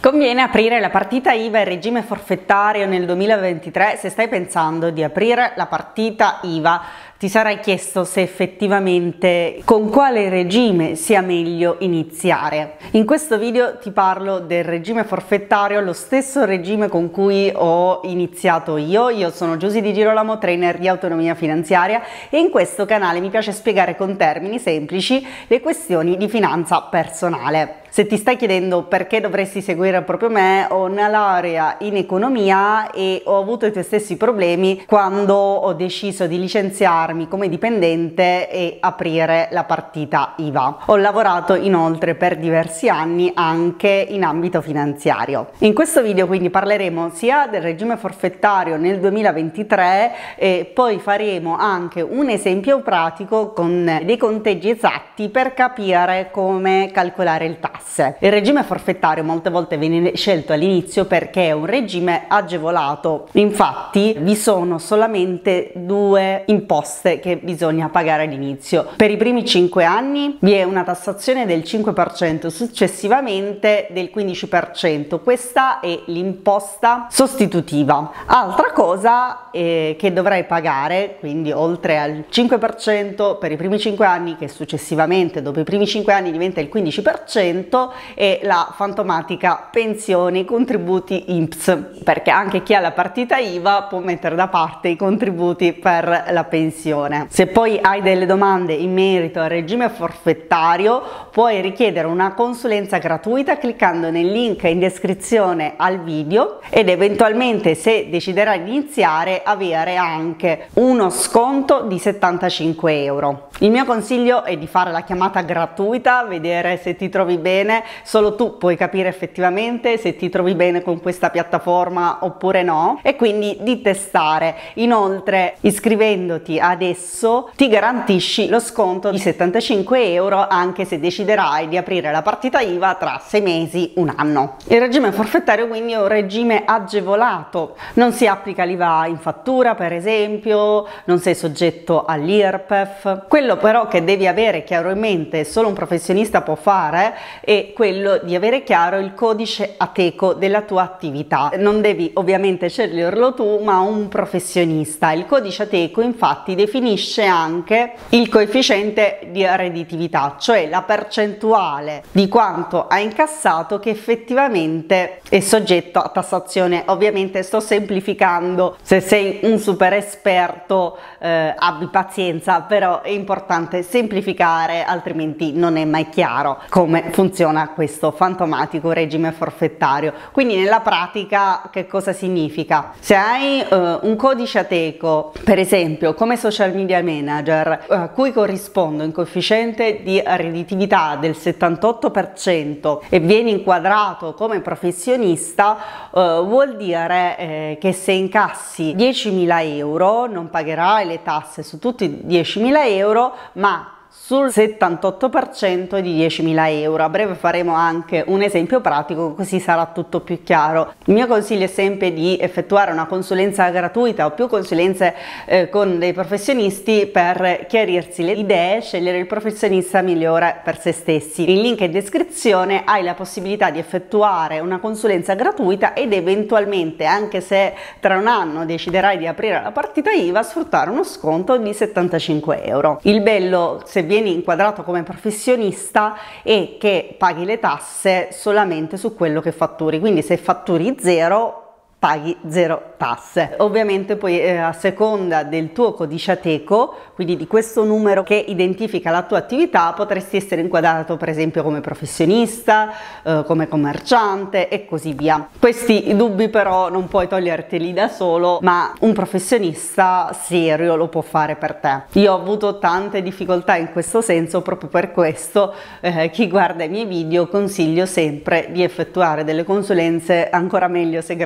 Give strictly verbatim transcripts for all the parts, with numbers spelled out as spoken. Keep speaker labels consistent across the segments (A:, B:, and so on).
A: Conviene aprire la partita I V A in regime forfettario nel duemilaventitré? Se stai pensando di aprire la partita I V A, ti sarai chiesto se effettivamente con quale regime sia meglio iniziare. In questo video ti parlo del regime forfettario, lo stesso regime con cui ho iniziato io. Io sono Giusy Di Girolamo, trainer di autonomia finanziaria, e in questo canale mi piace spiegare con termini semplici le questioni di finanza personale. Se ti stai chiedendo perché dovresti seguire proprio me, ho una laurea in economia e ho avuto i tuoi stessi problemi quando ho deciso di licenziarmi come dipendente e aprire la partita I V A. Ho lavorato inoltre per diversi anni anche in ambito finanziario. In questo video quindi parleremo sia del regime forfettario nel duemilaventitré e poi faremo anche un esempio pratico con dei conteggi esatti per capire come calcolare il tasso. Il regime forfettario molte volte viene scelto all'inizio perché è un regime agevolato, infatti vi sono solamente due imposte che bisogna pagare all'inizio. Per i primi cinque anni vi è una tassazione del cinque per cento, successivamente del quindici per cento, questa è l'imposta sostitutiva. Altra cosa eh, che dovrai pagare, quindi oltre al cinque per cento per i primi cinque anni, che successivamente dopo i primi cinque anni diventa il quindici per cento, e la fantomatica pensioni, contributi I N P S, perché anche chi ha la partita I V A può mettere da parte i contributi per la pensione. Se poi hai delle domande in merito al regime forfettario, puoi richiedere una consulenza gratuita cliccando nel link in descrizione al video, ed eventualmente, se deciderai di iniziare, avere anche uno sconto di settantacinque euro. Il mio consiglio è di fare la chiamata gratuita, vedere se ti trovi bene. Solo tu puoi capire effettivamente se ti trovi bene con questa piattaforma oppure no, e quindi di testare. Inoltre, iscrivendoti adesso ti garantisci lo sconto di settantacinque euro anche se deciderai di aprire la partita I V A tra sei mesi, un anno. Il regime forfettario quindi è un regime agevolato, non si applica l'I V A in fattura per esempio, non sei soggetto all'I R P E F. Quello però che devi avere chiaro in mente, solo un professionista può fare, è quello di avere chiaro il codice ATECO della tua attività. Non devi ovviamente sceglierlo tu, ma un professionista. Il codice ATECO infatti definisce anche il coefficiente di redditività, cioè la percentuale di quanto hai incassato che effettivamente è soggetto a tassazione. Ovviamente sto semplificando, se sei un super esperto eh, abbi pazienza, però è importante semplificare, altrimenti non è mai chiaro come funziona questo fantomatico regime forfettario. Quindi nella pratica che cosa significa? Se hai uh, un codice ATECO, per esempio come social media manager, a cui corrisponde un coefficiente di redditività del settantotto per cento e vieni inquadrato come professionista, uh, vuol dire eh, che se incassi diecimila euro non pagherai le tasse su tutti i diecimila euro, ma sul settantotto per cento di diecimila euro. A breve faremo anche un esempio pratico, così sarà tutto più chiaro. Il mio consiglio è sempre di effettuare una consulenza gratuita o più consulenze eh, con dei professionisti per chiarirsi le idee, scegliere il professionista migliore per se stessi. Il link in descrizione, hai la possibilità di effettuare una consulenza gratuita ed eventualmente, anche se tra un anno deciderai di aprire la partita I V A, sfruttare uno sconto di settantacinque euro. Il bello, se vieni inquadrato come professionista, è che paghi le tasse solamente su quello che fatturi, quindi se fatturi zero paghi zero tasse. Ovviamente poi eh, a seconda del tuo codice ATECO, quindi di questo numero che identifica la tua attività, potresti essere inquadrato per esempio come professionista, eh, come commerciante e così via. Questi dubbi però non puoi toglierteli da solo, ma un professionista serio lo può fare per te. Io ho avuto tante difficoltà in questo senso, proprio per questo eh, chi guarda i miei video consiglio sempre di effettuare delle consulenze, ancora meglio se gratuitamente,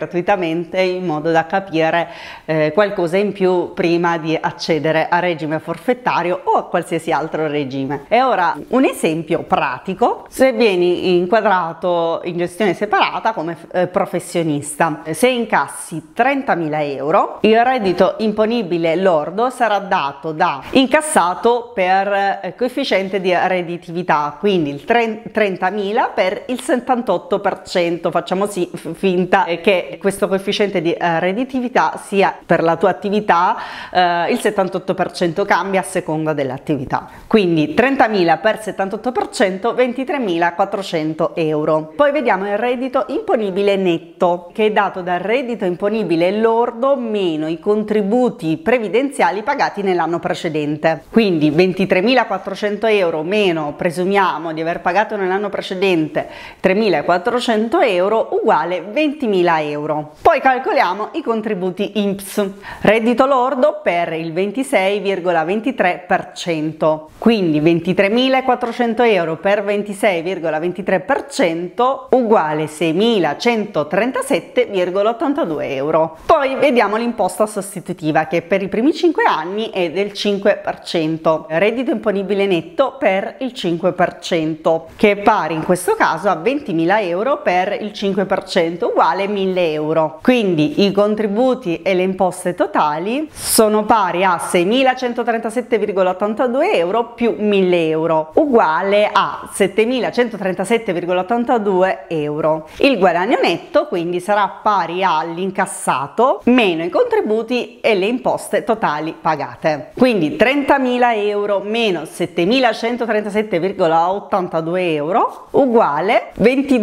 A: brevemente in modo da capire eh, qualcosa in più prima di accedere al regime forfettario o a qualsiasi altro regime. E ora un esempio pratico: se vieni inquadrato in gestione separata come eh, professionista, se incassi trentamila euro, il reddito imponibile lordo sarà dato da incassato per eh, coefficiente di redditività, quindi il trentamila per il settantotto per cento. Facciamo sì, finta che questo coefficiente di eh, redditività sia per la tua attività eh, il settantotto per cento, cambia a seconda dell'attività, quindi trentamila per settantotto per cento ventitremilaquattrocento euro. Poi vediamo il reddito imponibile netto, che è dato dal reddito imponibile lordo meno i contributi previdenziali pagati nell'anno precedente, quindi ventitremilaquattrocento euro meno, presumiamo di aver pagato nell'anno precedente tremilaquattrocento euro, uguale ventimila euro. Poi calcoliamo i contributi I N P S, reddito lordo per il ventisei virgola ventitré per cento, quindi ventitremilaquattrocento euro per ventisei virgola ventitré per cento uguale seimilacentotrentasette virgola ottantadue euro. Poi vediamo l'imposta sostitutiva, che per i primi cinque anni è del cinque per cento, reddito imponibile netto per il cinque per cento, che è pari in questo caso a ventimila euro per il cinque per cento, uguale mille euro. Quindi i contributi e le imposte totali sono pari a seimilacentotrentasette virgola ottantadue euro più mille euro, uguale a settemilacentotrentasette virgola ottantadue euro. Il guadagno netto quindi sarà pari all'incassato meno i contributi e le imposte totali pagate, quindi trentamila euro meno settemilacentotrentasette virgola ottantadue euro uguale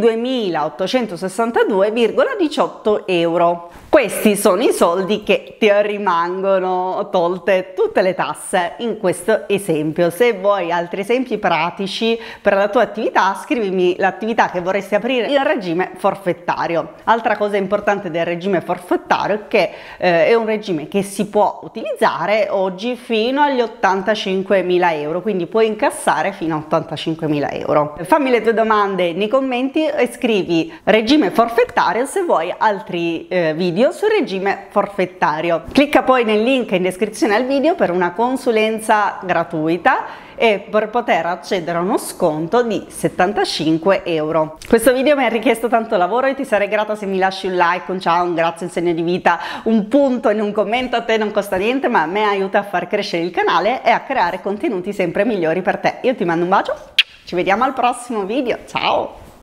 A: ventiduemilaottocentosessantadue virgola diciotto euro. Questi sono i soldi che ti rimangono tolte tutte le tasse in questo esempio. Se vuoi altri esempi pratici per la tua attività, scrivimi l'attività che vorresti aprire in regime forfettario. Altra cosa importante del regime forfettario è che eh, è un regime che si può utilizzare oggi fino agli ottantacinquemila euro, quindi puoi incassare fino a ottantacinquemila euro. Fammi le tue domande nei commenti e scrivi regime forfettario se vuoi altri eh, video sul regime forfettario. Clicca poi nel link in descrizione al video per una consulenza gratuita e per poter accedere a uno sconto di settantacinque euro. Questo video mi ha richiesto tanto lavoro e ti sarei grata se mi lasci un like, un ciao, un grazie, un segno di vita, un punto in un commento. A te non costa niente, ma a me aiuta a far crescere il canale e a creare contenuti sempre migliori per te. Io ti mando un bacio, ci vediamo al prossimo video, ciao!